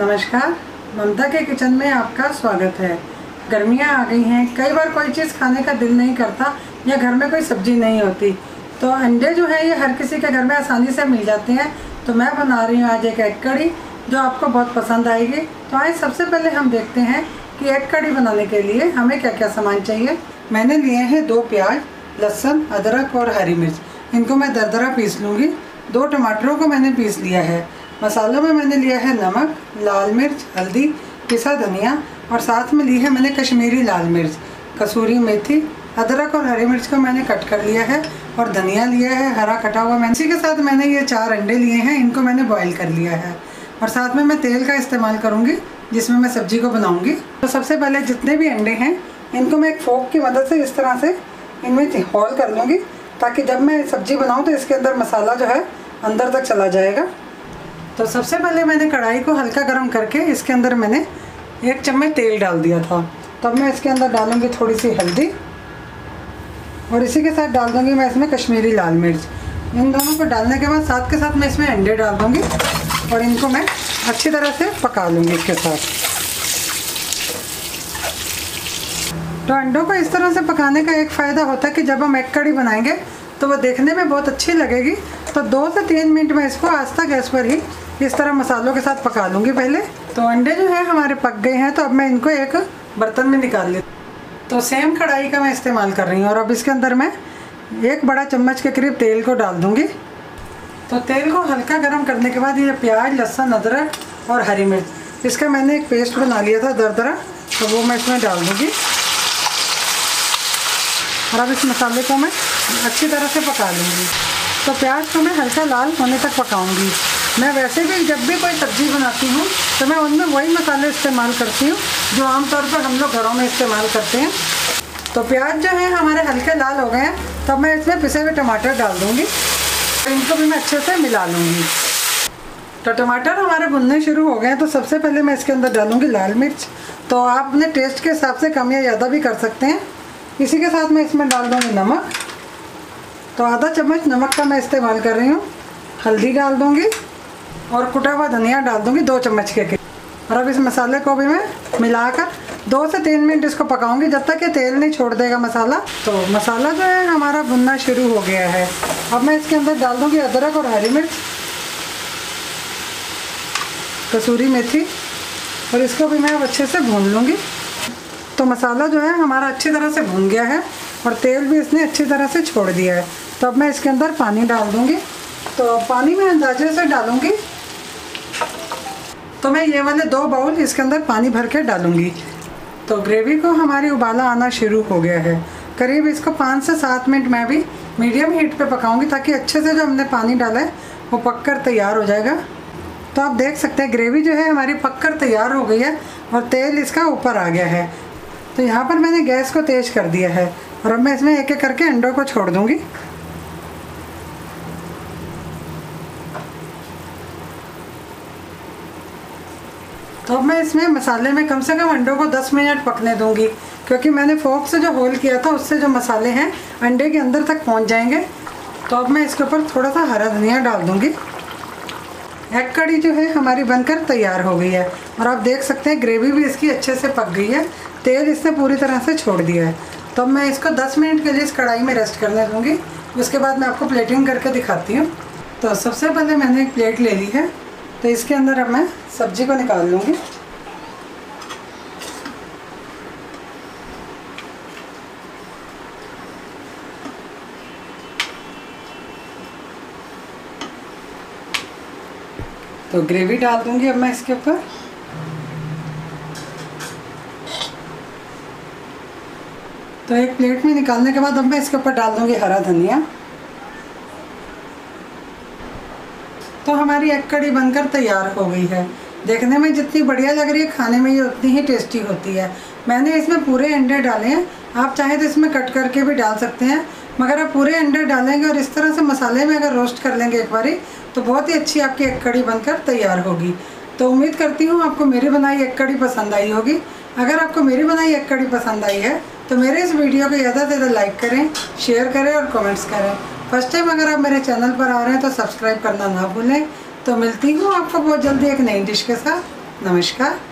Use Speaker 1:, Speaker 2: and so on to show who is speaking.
Speaker 1: नमस्कार, ममता के किचन में आपका स्वागत है। गर्मियाँ आ गई हैं, कई बार कोई चीज़ खाने का दिल नहीं करता या घर में कोई सब्जी नहीं होती, तो अंडे जो है ये हर किसी के घर में आसानी से मिल जाते हैं। तो मैं बना रही हूँ आज एक एग कड़ी जो आपको बहुत पसंद आएगी। तो आइए सबसे पहले हम देखते हैं कि एग कड़ी बनाने के लिए हमें क्या क्या सामान चाहिए। मैंने लिए हैं 2 प्याज, लहसुन, अदरक और हरी मिर्च। इनको मैं दरदरा पीस लूँगी। 2 टमाटरों को मैंने पीस लिया है। मसालों में मैंने लिया है नमक, लाल मिर्च, हल्दी, पिसा धनिया और साथ में ली है मैंने कश्मीरी लाल मिर्च, कसूरी मेथी। अदरक और हरी मिर्च को मैंने कट कर लिया है और धनिया लिया है हरा कटा हुआ। मैंने इसी के साथ मैंने ये 4 अंडे लिए हैं, इनको मैंने बॉईल कर लिया है और साथ में मैं तेल का इस्तेमाल करूँगी जिसमें मैं सब्जी को बनाऊँगी। तो सबसे पहले जितने भी अंडे हैं इनको मैं एक फोक की मदद से इस तरह से इनमें होल कर लूँगी ताकि जब मैं सब्जी बनाऊँ तो इसके अंदर मसाला जो है अंदर तक चला जाएगा। तो सबसे पहले मैंने कढ़ाई को हल्का गर्म करके इसके अंदर मैंने 1 चम्मच तेल डाल दिया था। तब मैं इसके अंदर डालूँगी थोड़ी सी हल्दी और इसी के साथ डाल दूँगी मैं इसमें कश्मीरी लाल मिर्च। इन दोनों को डालने के बाद साथ के साथ मैं इसमें अंडे डाल दूँगी और इनको मैं अच्छी तरह से पका लूँगी इसके साथ। तो अंडों को इस तरह से पकाने का एक फ़ायदा होता है कि जब हम एग कड़ी बनाएंगे तो वो देखने में बहुत अच्छी लगेगी। तो 2 से 3 मिनट में इसको आस्था गैस पर ही इस तरह मसालों के साथ पका लूँगी पहले। तो अंडे जो है हमारे पक गए हैं, तो अब मैं इनको एक बर्तन में निकाल लेती हूँ। तो सेम कढ़ाई का मैं इस्तेमाल कर रही हूँ और अब इसके अंदर मैं 1 बड़ा चम्मच के करीब तेल को डाल दूँगी। तो तेल को हल्का गर्म करने के बाद ये प्याज, लहसुन, अदरक और हरी मिर्च, इसका मैंने एक पेस्ट बना लिया था दरदरा, तो वो मैं इसमें डाल दूँगी और अब इस मसाले को मैं अच्छी तरह से पका लूँगी। तो प्याज को मैं हल्का लाल होने तक पकाऊंगी। मैं वैसे भी जब भी कोई सब्ज़ी बनाती हूँ तो मैं उनमें वही मसाले इस्तेमाल करती हूँ जो आमतौर पर हम लोग घरों में इस्तेमाल करते हैं। तो प्याज जो है हमारे हल्के लाल हो गए हैं, तब मैं इसमें पिसे हुए टमाटर डाल दूँगी। इनको भी मैं अच्छे से मिला लूँगी। तो टमाटर हमारे भुनने शुरू हो गए हैं, तो सबसे पहले मैं इसके अंदर डालूँगी लाल मिर्च। तो आप अपने टेस्ट के हिसाब से कम या ज़्यादा भी कर सकते हैं। इसी के साथ मैं इसमें डाल दूँगी नमक। तो आधा चम्मच नमक का मैं इस्तेमाल कर रही हूँ। हल्दी डाल दूँगी और कुटा हुआ धनिया डाल दूँगी 2 चम्मच के। और अब इस मसाले को भी मैं मिलाकर 2 से 3 मिनट इसको पकाऊंगी जब तक ये तेल नहीं छोड़ देगा मसाला। तो मसाला जो है हमारा भुनना शुरू हो गया है। अब मैं इसके अंदर डाल दूँगी अदरक और हरी मिर्च, कसूरी मेथी और इसको भी मैं अब अच्छे से भून लूँगी। तो मसाला जो है हमारा अच्छी तरह से भून गया है और तेल भी इसने अच्छी तरह से छोड़ दिया है। तो अब मैं इसके अंदर पानी डाल दूँगी। तो पानी मैं अंदाजे से डालूँगी। तो मैं ये वाले 2 बाउल इसके अंदर पानी भर के डालूँगी। तो ग्रेवी को हमारी उबाला आना शुरू हो गया है। करीब इसको 5 से 7 मिनट मैं भी मीडियम हीट पे पकाऊँगी ताकि अच्छे से जो हमने पानी डाला है वो पककर तैयार हो जाएगा। तो आप देख सकते हैं ग्रेवी जो है हमारी पककर तैयार हो गई है और तेल इसका ऊपर आ गया है। तो यहाँ पर मैंने गैस को तेज़ कर दिया है और अब मैं इसमें एक एक करके अंडों को छोड़ दूँगी। तो अब मैं इसमें मसाले में कम से कम अंडों को 10 मिनट पकने दूँगी, क्योंकि मैंने फोक से जो होल किया था उससे जो मसाले हैं अंडे के अंदर तक पहुँच जाएंगे। तो अब मैं इसके ऊपर थोड़ा सा हरा धनिया डाल दूँगी। एग कड़ी जो है हमारी बनकर तैयार हो गई है और आप देख सकते हैं ग्रेवी भी इसकी अच्छे से पक गई है। तेल इसने पूरी तरह से छोड़ दिया है। तो अब मैं इसको 10 मिनट के लिए इस कढ़ाई में रेस्ट करने दूँगी। उसके बाद मैं आपको प्लेटिंग करके दिखाती हूँ। तो सबसे पहले मैंने एक प्लेट ले ली है, तो इसके अंदर अब मैं सब्जी को निकाल लूँगी। तो ग्रेवी डाल दूँगी अब मैं इसके ऊपर। तो एक प्लेट में निकालने के बाद अब मैं इसके ऊपर डाल दूँगी हरा धनिया। तो हमारी एग कड़ी बनकर तैयार हो गई है। देखने में जितनी बढ़िया लग रही है, खाने में ये उतनी ही टेस्टी होती है। मैंने इसमें पूरे अंडे डाले हैं, आप चाहे तो इसमें कट करके भी डाल सकते हैं, मगर आप पूरे अंडे डालेंगे और इस तरह से मसाले में अगर रोस्ट कर लेंगे एक बारी तो बहुत ही अच्छी आपकी एग कड़ी बनकर तैयार होगी। तो उम्मीद करती हूँ आपको मेरी बनाई एग कड़ी पसंद आई होगी। अगर आपको मेरी बनाई एग कड़ी पसंद आई है तो मेरे इस वीडियो को ज़्यादा से ज़्यादा लाइक करें, शेयर करें और कमेंट्स करें। फर्स्ट टाइम अगर आप मेरे चैनल पर आ रहे हैं तो सब्सक्राइब करना ना भूलें। तो मिलती हूँ आपको बहुत जल्दी एक नई डिश के साथ। नमस्कार।